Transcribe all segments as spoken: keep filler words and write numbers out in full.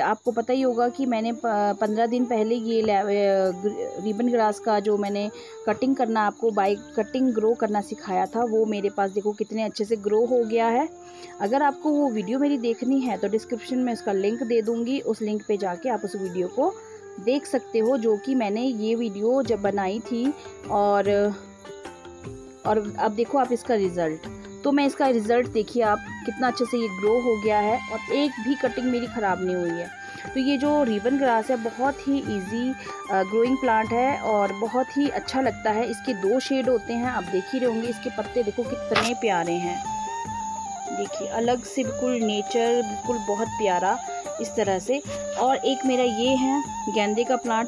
आपको पता ही होगा कि मैंने पंद्रह दिन पहले ये रिबन ग्रास का जो मैंने कटिंग करना आपको बाय कटिंग ग्रो करना सिखाया था, वो मेरे पास देखो कितने अच्छे से ग्रो हो गया है। अगर आपको वो वीडियो मेरी देखनी है तो डिस्क्रिप्शन में उसका लिंक दे दूँगी, उस लिंक पे जाके आप उस वीडियो को देख सकते हो, जो कि मैंने ये वीडियो जब बनाई थी। और और अब देखो आप इसका रिज़ल्ट, तो मैं इसका रिज़ल्ट देखिए आप कितना अच्छे से ये ग्रो हो गया है और एक भी कटिंग मेरी ख़राब नहीं हुई है। तो ये जो रिबन ग्रास है बहुत ही इजी ग्रोइंग प्लांट है और बहुत ही अच्छा लगता है। इसके दो शेड होते हैं, आप देख ही रहे होंगे। इसके पत्ते देखो कितने प्यारे हैं, देखिए अलग से बिल्कुल नेचर, बिल्कुल बहुत प्यारा इस तरह से। और एक मेरा ये है गेंदे का प्लांट,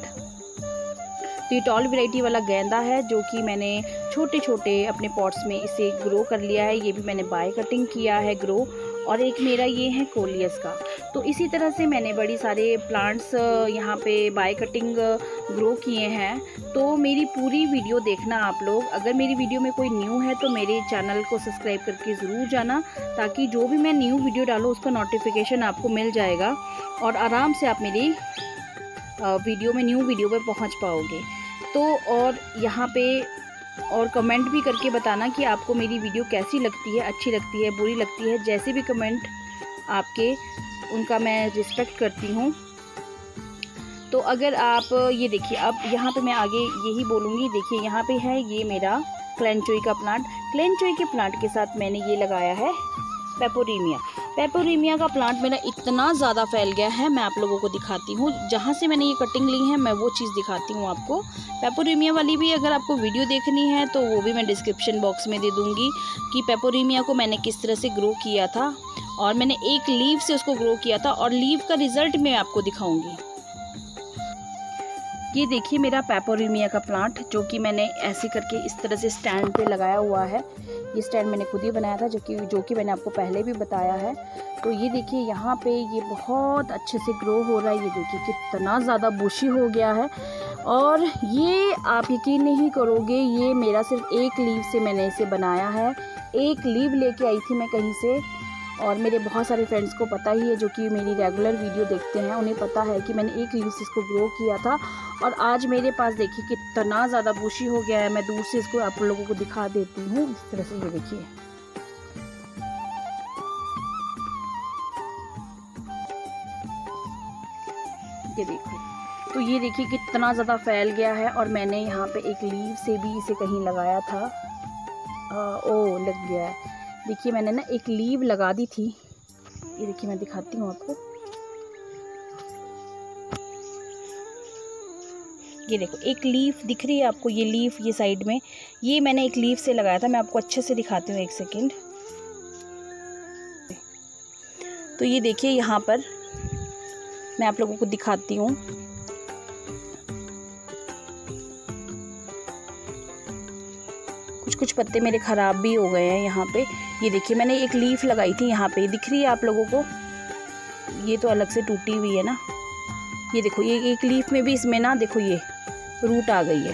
तो ये टॉल वैरायटी वाला गेंदा है जो कि मैंने छोटे छोटे अपने पॉट्स में इसे ग्रो कर लिया है। ये भी मैंने बाय कटिंग किया है ग्रो। और एक मेरा ये है कोलियस का। तो इसी तरह से मैंने बड़ी सारे प्लांट्स यहाँ पे बाय कटिंग ग्रो किए हैं। तो मेरी पूरी वीडियो देखना आप लोग। अगर मेरी वीडियो में कोई न्यू है तो मेरे चैनल को सब्सक्राइब करके ज़रूर जाना, ताकि जो भी मैं न्यू वीडियो डालूँ उसका नोटिफिकेशन आपको मिल जाएगा और आराम से आप मेरी वीडियो में न्यू वीडियो पे पहुंच पाओगे। तो और यहाँ पे और कमेंट भी करके बताना कि आपको मेरी वीडियो कैसी लगती है, अच्छी लगती है, बुरी लगती है। जैसे भी कमेंट आपके, उनका मैं रिस्पेक्ट करती हूँ। तो अगर आप ये देखिए, अब यहाँ पे मैं आगे यही बोलूँगी। देखिए यहाँ पे है ये मेरा क्लेंचोई का प्लांट। क्लेंचोई के प्लांट के साथ मैंने ये लगाया है पेपोरीमिया। पेपोरीमिया का प्लांट मेरा इतना ज़्यादा फैल गया है, मैं आप लोगों को दिखाती हूँ। जहाँ से मैंने ये कटिंग ली है मैं वो चीज़ दिखाती हूँ आपको। पेपोरीमिया वाली भी अगर आपको वीडियो देखनी है तो वो भी मैं डिस्क्रिप्शन बॉक्स में दे दूँगी कि पेपोरीमिया को मैंने किस तरह से ग्रो किया था। और मैंने एक लीव से उसको ग्रो किया था और लीव का रिज़ल्ट मैं आपको दिखाऊँगी। ये देखिए मेरा पेपोरीमिया का प्लांट, जो कि मैंने ऐसे करके इस तरह से स्टैंड पे लगाया हुआ है। ये स्टैंड मैंने खुद ही बनाया था, जो कि जो कि मैंने आपको पहले भी बताया है। तो ये देखिए यहाँ पे ये बहुत अच्छे से ग्रो हो रहा है। ये देखिए कितना ज़्यादा बुशी हो गया है। और ये आप यकीन नहीं करोगे, ये मेरा सिर्फ एक लीव से मैंने इसे बनाया है। एक लीव लेके आई थी मैं कहीं से, और मेरे बहुत सारे फ्रेंड्स को पता ही है जो कि मेरी रेगुलर वीडियो देखते हैं, उन्हें पता है कि मैंने एक लीव से इसको ग्रो किया था। और आज मेरे पास देखिए कितना ज़्यादा बुशी हो गया है। मैं दूर से इसको आप लोगों को दिखा देती हूँ इस तरह से। ये देखिए ये देखो, तो ये देखिए कितना ज़्यादा फैल गया है। और मैंने यहाँ पे एक लीव से भी इसे कहीं लगाया था। आ, ओ लग गया है। देखिए मैंने ना एक लीव लगा दी थी। ये देखिए मैं दिखाती हूँ आपको। ये देखो एक लीफ दिख रही है आपको, ये लीफ ये साइड में, ये मैंने एक लीफ से लगाया था। मैं आपको अच्छे से दिखाती हूँ, एक सेकेंड। तो ये देखिए यहाँ पर मैं आप लोगों को दिखाती हूँ। कुछ कुछ पत्ते मेरे ख़राब भी हो गए हैं यहाँ पे। ये देखिए मैंने एक लीफ लगाई थी यहाँ पे, दिख रही है आप लोगों को? ये तो अलग से टूटी हुई है ना। ये देखो ये एक लीफ में भी इसमें ना देखो ये रूट आ गई है।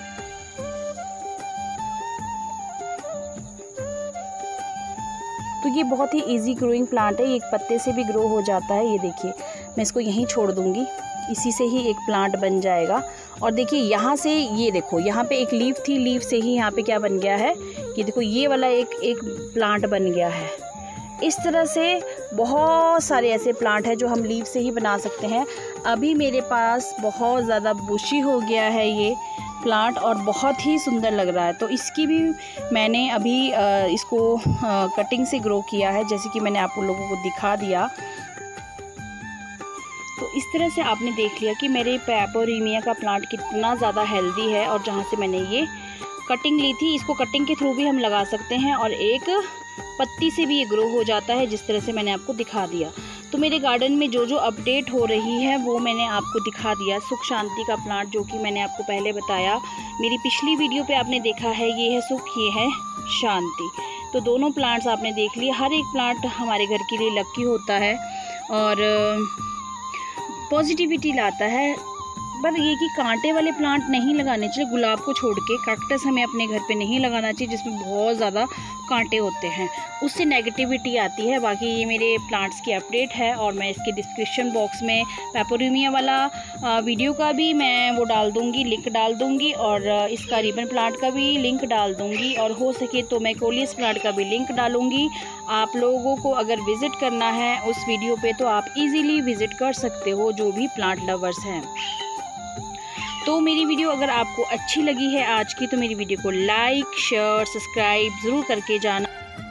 तो ये बहुत ही इजी ग्रोइंग प्लांट है, एक पत्ते से भी ग्रो हो जाता है। ये देखिए मैं इसको यहीं छोड़ दूँगी, इसी से ही एक प्लांट बन जाएगा। और देखिए यहाँ से ये देखो, यहाँ पे एक लीफ थी, लीफ से ही यहाँ पे क्या बन गया है, ये देखो ये वाला एक एक प्लांट बन गया है। इस तरह से बहुत सारे ऐसे प्लांट हैं जो हम लीफ से ही बना सकते हैं। अभी मेरे पास बहुत ज़्यादा बुशी हो गया है ये प्लांट और बहुत ही सुंदर लग रहा है। तो इसकी भी मैंने अभी इसको कटिंग से ग्रो किया है, जैसे कि मैंने आप लोगों को दिखा दिया। तो इस तरह से आपने देख लिया कि मेरे पेपोरीमिया का प्लांट कितना ज़्यादा हेल्दी है। और जहाँ से मैंने ये कटिंग ली थी, इसको कटिंग के थ्रू भी हम लगा सकते हैं और एक पत्ती से भी ये ग्रो हो जाता है, जिस तरह से मैंने आपको दिखा दिया। तो मेरे गार्डन में जो जो अपडेट हो रही है वो मैंने आपको दिखा दिया। सुख शांति का प्लांट जो कि मैंने आपको पहले बताया, मेरी पिछली वीडियो पे आपने देखा है, ये है सुख, ये है शांति। तो दोनों प्लांट्स आपने देख लिए। हर एक प्लांट हमारे घर के लिए लकी होता है और पॉजिटिविटी लाता है। पर ये कि कांटे वाले प्लांट नहीं लगाने चाहिए, गुलाब को छोड़ के। कैक्टस हमें अपने घर पे नहीं लगाना चाहिए जिसमें बहुत ज़्यादा कांटे होते हैं, उससे नेगेटिविटी आती है। बाकी ये मेरे प्लांट्स की अपडेट है और मैं इसके डिस्क्रिप्शन बॉक्स में पेपरोमिया वाला वीडियो का भी मैं वो डाल दूँगी, लिंक डाल दूँगी, और इसका रिबन प्लांट का भी लिंक डाल दूँगी, और हो सके तो मैं कोलियस प्लांट का भी लिंक डालूँगी। आप लोगों को अगर विज़िट करना है उस वीडियो पे तो आप इजीली विज़िट कर सकते हो, जो भी प्लांट लवर्स हैं। तो मेरी वीडियो अगर आपको अच्छी लगी है आज की, तो मेरी वीडियो को लाइक शेयर सब्सक्राइब ज़रूर करके जाना।